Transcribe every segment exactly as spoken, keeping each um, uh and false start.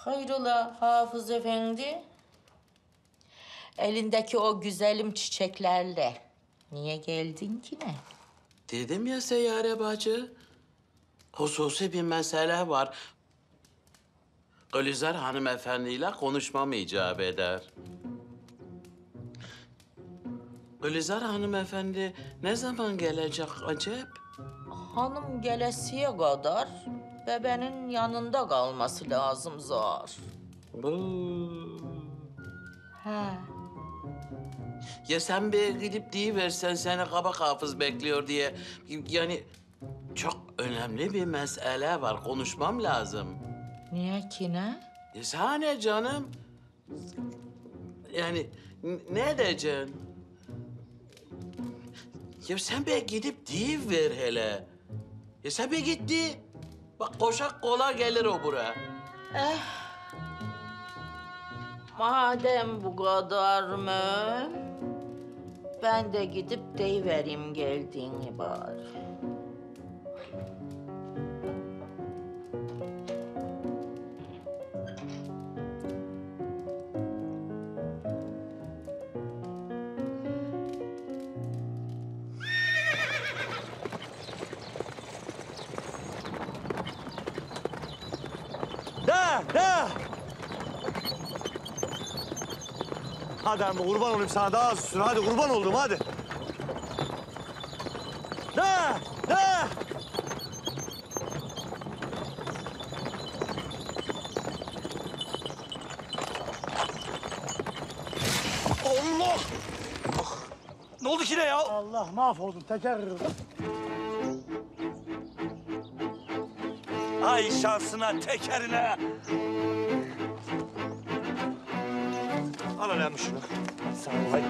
Hayrola Hafız Efendi? Elindeki o güzelim çiçeklerle niye geldin ki ne? Dedim ya Seyyare bacı. Hususi bir mesele var. Gülizar hanımefendiyle konuşmam icap eder. Gülizar hanımefendi ne zaman gelecek acep? Hanım gelesiye kadar bebenin yanında kalması lazım zar. Bu. He. Ya sen bir gidip deyiversen seni kabak hafız bekliyor diye. Yani çok önemli bir mesele var. Konuşmam lazım. Niye ki ne? Ya sana ne canım? Yani n- ne edeceksin? Ya sen bir gidip deyiver hele. Ya sen bir gitti. Bak koşak kola gelir o buraya. Madem bu kadar mı? Ben de gidip deyivereyim geldiğini bari. De, de! Hadi amma kurban olayım sana daha az sür. Hadi kurban oldum hadi. De, de! Allah! Ne oldu ki ne ya? Allah mahvoldum teker kırıldı. Ay şansına, tekerine. Al önemli şunu. Sağ ol. Haydi.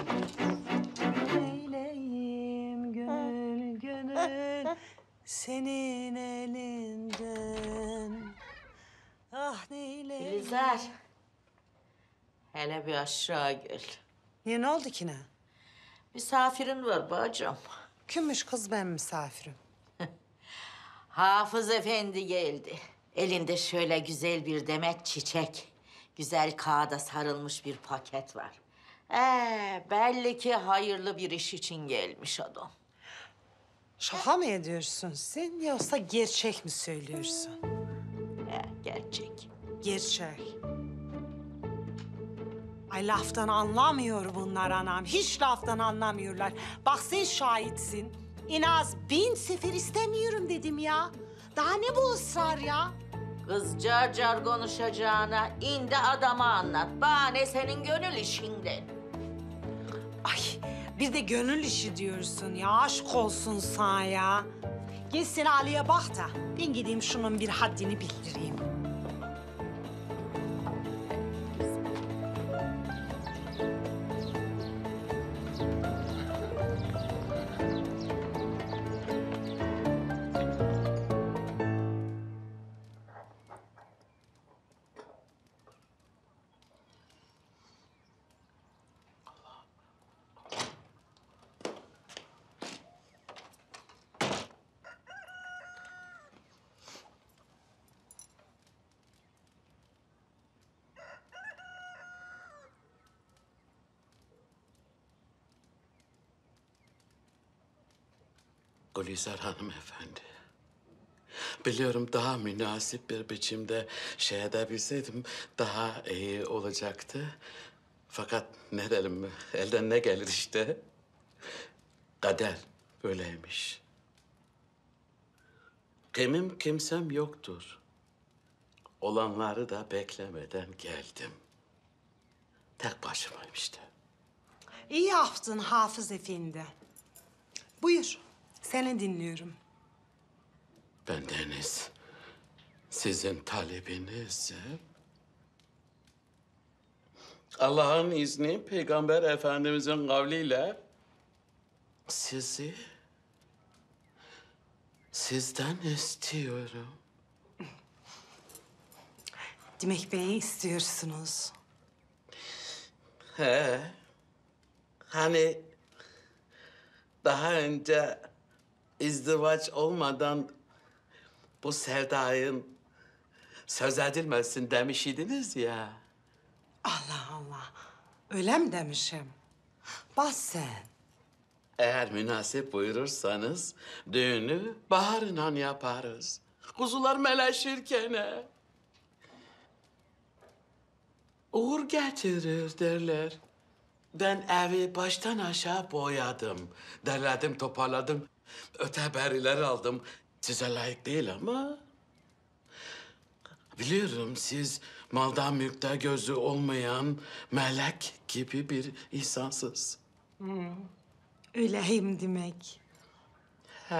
Neyleyim gönül gönül senin elinden. Ah neyleyim. Gülizar. Hele bir aşağı gel. Niye ne oldu ki ne? Misafirin var bacım. Kimmiş kız ben misafirim? Hafız Efendi geldi. Elinde şöyle güzel bir demet çiçek. Güzel kağıda sarılmış bir paket var. Ee, belli ki hayırlı bir iş için gelmiş adam. Şaka mı ediyorsun sen yoksa gerçek mi söylüyorsun? Ee, gerçek. Gerçek. Ay laftan anlamıyor bunlar anam. Hiç laftan anlamıyorlar. Bak sen şahitsin. En az bin sefer istemiyorum dedim ya. Daha ne bu ısrar ya? Kız car car konuşacağına indi adama anlat. Bana ne senin gönül işinden. Ay bir de gönül işi diyorsun ya. Aşk olsun sana ya. Gel sen Ali'ye bak da ben gideyim şunun bir haddini bildireyim. Gülizar hanımefendi. Biliyorum daha münasip bir biçimde şey edebilseydim daha iyi olacaktı. Fakat ne derim, elden ne gelir işte. Kader böyleymiş. Kimim kimsem yoktur. Olanları da beklemeden geldim. Tek başımayım işte. İyi yaptın Hafız Efendi. Buyur, seni dinliyorum. Bendeniz sizin talebiniz Allah'ın izni Peygamber Efendimizin kavliyle sizi sizden istiyorum. Demek beni istiyorsunuz. He. Hani daha önce izdivaç olmadan bu sevdayın söz edilmesin demiş idiniz ya. Allah Allah. Öyle mi demişim? Bas sen. Eğer münasip buyurursanız düğünü baharından yaparız. Kuzular meleşirken. he. Uğur getirir derler. Ben evi baştan aşağı boyadım. Derledim, toparladım. Öteberiler aldım. Size layık değil ama... Biliyorum siz malda mülkte gözü olmayan melek gibi bir insansız. Öyleyim demek. He.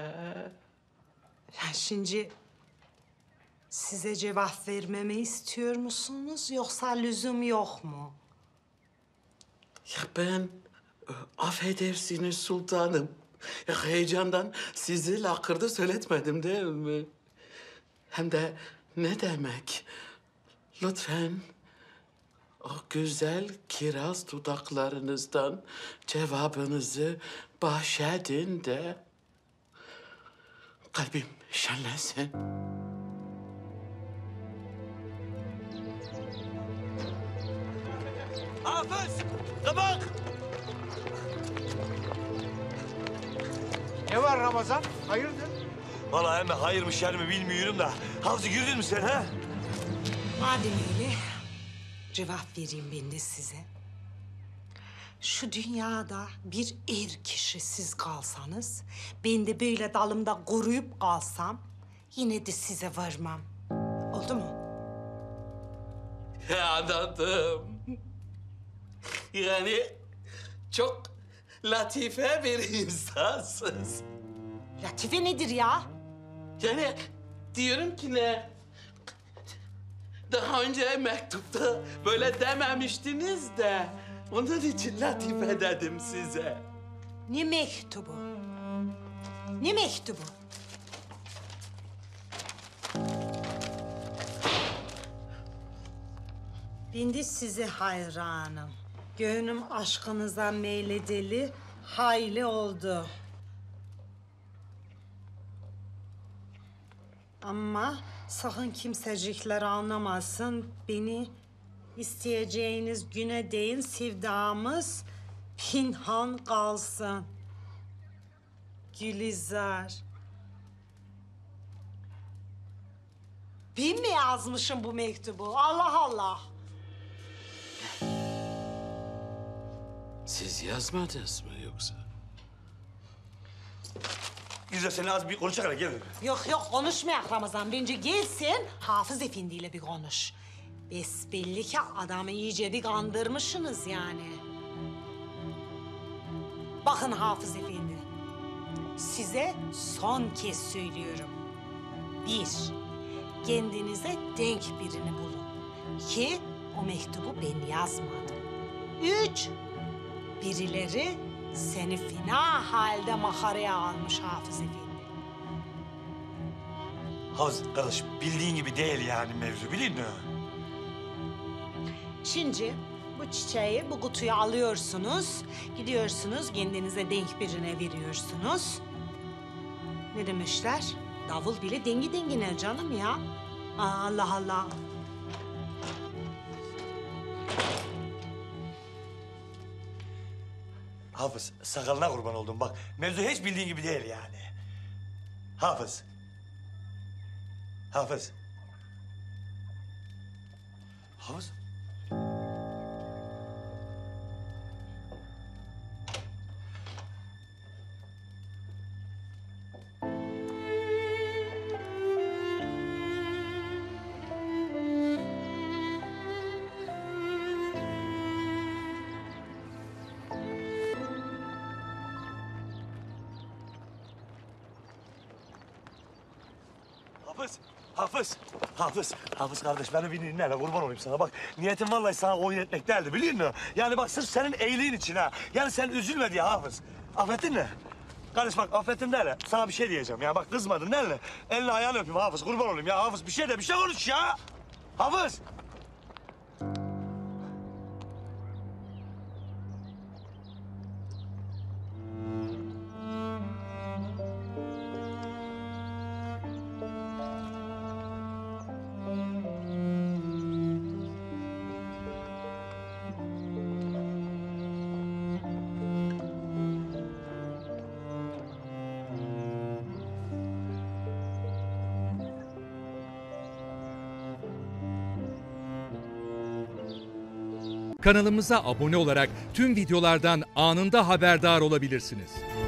Ya şimdi size cevap vermemi istiyor musunuz yoksa lüzum yok mu? Ya ben e, affedersiniz sultanım. Ya heyecandan sizi lakırdı söyletmedim değil mi? Hem de ne demek? Lütfen o güzel kiraz dudaklarınızdan cevabınızı bahşedin de kalbim şenlensin. Hafız! Kabak! Ne var Ramazan? Hayırdır? Vallahi hem hayır mı şer mi bilmiyorum da. Hafız'ı girdin mi sen ha? Madem öyle cevap vereyim ben de size. Şu dünyada bir er kişi siz kalsanız, ben de böyle dalımda kuruyup kalsam yine de size varmam. Oldu mu? Ya anladım. Yani çok latife bir insansınız. Latife nedir ya? Yani diyorum ki ne? Daha önce mektupta böyle dememiştiniz de onun için latife dedim size. Ne mektubu? Ne mektubu? Ben de size hayranım. Gönlüm aşkınıza meyledeli hayli oldu. Ama sakın kimsecikler anlamasın. Beni isteyeceğiniz güne değin sevdamız pinhan kalsın. Gülizar. Ben mi yazmışım bu mektubu? Allah Allah. Siz yazmadınız mı yoksa? Güzel seni az bir konuşarak gel. Yok yok konuşmayak Ramazan. Bence gelsin Hafız Efendi ile bir konuş. Besbelli ki adamı iyice bir kandırmışsınız yani. Bakın Hafız Efendi. Size son kez söylüyorum. Bir, kendinize denk birini bulun. İki, o mektubu ben yazmadım. Üç, birileri seni fena halde makaraya almış Hafız Efendi. Hafız kardeş bildiğin gibi değil yani mevzu bilin mi? Şimdi bu çiçeği bu kutuya alıyorsunuz. Gidiyorsunuz kendinize denk birine veriyorsunuz. Ne demişler? Davul bile dengi dengine canım ya. Aa, Allah Allah. Hafız sakalına kurban oldum bak. Mevzu hiç bildiğin gibi değil yani. Hafız. Hafız. Hafız. Hafız, Hafız, Hafız, Hafız kardeş beni bir dinle hele kurban olayım sana bak. Niyetim vallahi sana oyun etmek değildi biliyor musun? Yani bak sırf senin iyiliğin için ha. Yani sen üzülme diye Hafız. Affettin mi? Kardeş bak affettim de hele. Sana bir şey diyeceğim ya bak kızmadın değil mi? Elini ayağını öpeyim Hafız kurban olayım ya Hafız bir şey de bir şey konuş ya. Hafız. Kanalımıza abone olarak tüm videolardan anında haberdar olabilirsiniz.